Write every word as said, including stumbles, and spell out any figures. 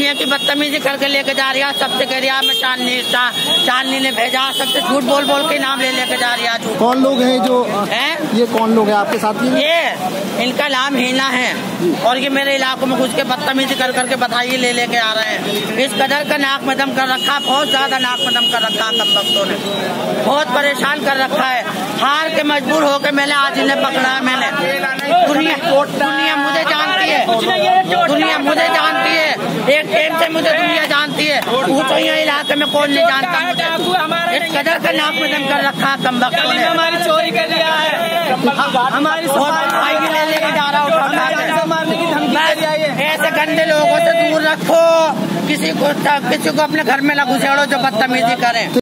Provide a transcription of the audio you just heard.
है कि बदतमीजी करके लेके जा रही है, सबसे कह रही है मैं चांदनी चा, चांदनी ने भेजा, सबसे झूठ बोल बोल के नाम ले लेके जा रही है। कौन लोग हैं जो है? ये कौन लोग हैं आपके साथ? ये इनका नाम हीना है और ये मेरे इलाकों में घुस के बदतमीजी कर करके बधाई ले लेके आ रहे हैं। इस कदर का नाक में दम कर रखा, बहुत ज्यादा नाक में दम कर रखा कम वक्तों ने, बहुत परेशान कर रखा है। हार के मजबूर होकर मैंने आज इन्हें पकड़ा है। मैंने दुनिया दुनिया मुझे जानती है, दुनिया मुझे जानती है, एक टाइम से मुझे दुनिया जानती है। पूछो ये इलाके में कौन नहीं जानता मुझे। इस कदर का नाक में दम कर रखा कम वक्तों ने। हमारी चोरी कर लिया है, हमारी भाई भी ले लेके जा रहा हूँ। ऐसे गंदे लोगों से दूर रखो, किसी को किसी को अपने घर में न घुसेड़ो जो बदतमीजी करें।